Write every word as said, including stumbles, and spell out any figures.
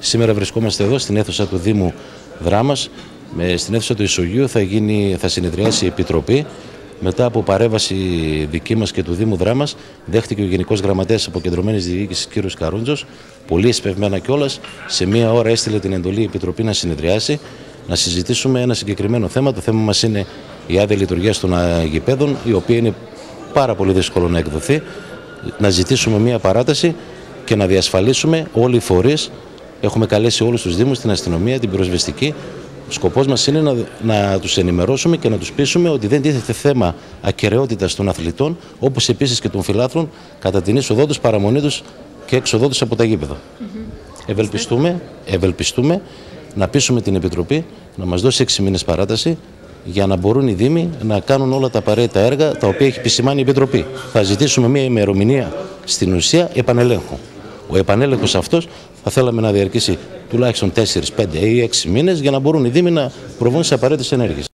Σήμερα βρισκόμαστε εδώ στην αίθουσα του Δήμου Δράμας. Στην αίθουσα του Ισογείου θα, γίνει, θα συνεδριάσει η Επιτροπή. Μετά από παρέμβαση δική μας και του Δήμου Δράμας, δέχτηκε ο Γενικός Γραμματέας Αποκεντρωμένης Διοίκησης κ. Καρούντζος, πολύ εσπευμένα κιόλας, σε μία ώρα έστειλε την εντολή η Επιτροπή να συνεδριάσει, να συζητήσουμε ένα συγκεκριμένο θέμα. Το θέμα μας είναι η άδεια λειτουργίας των γηπέδων, η οποία είναι πάρα πολύ δύσκολο να εκδοθεί, να ζητήσουμε μία παράταση και να διασφαλίσουμε όλοι οι φορείς. Έχουμε καλέσει όλους τους Δήμους, την αστυνομία, την πυροσβεστική. Ο σκοπός μας είναι να, να τους ενημερώσουμε και να τους πείσουμε ότι δεν τίθεται θέμα ακεραιότητας των αθλητών, όπως επίσης και των φιλάθλων, κατά την είσοδό τους, παραμονή τους και έξοδό τους από τα γήπεδα. Mm-hmm. Ευελπιστούμε, ευελπιστούμε να πείσουμε την Επιτροπή να μας δώσει έξι μήνες παράταση για να μπορούν οι Δήμοι να κάνουν όλα τα απαραίτητα έργα τα οποία έχει επισημάνει η Επιτροπή. Θα ζητήσουμε μια ημερομηνία στην ουσία επανελέγχου. Ο επανέλεγχος αυτός θα θέλαμε να διαρκήσει τουλάχιστον τέσσερις, πέντε ή έξι μήνες για να μπορούν οι Δήμοι να προβούν σε απαραίτητες ενέργειες.